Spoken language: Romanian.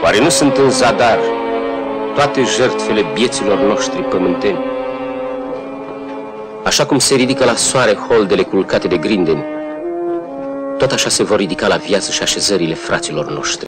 Oare nu sunt în zadar toate jertfele vieților noștri pământeni? Așa cum se ridică la soare holdele culcate de grindeni, tot așa se vor ridica la viață și așezările fraților noștri.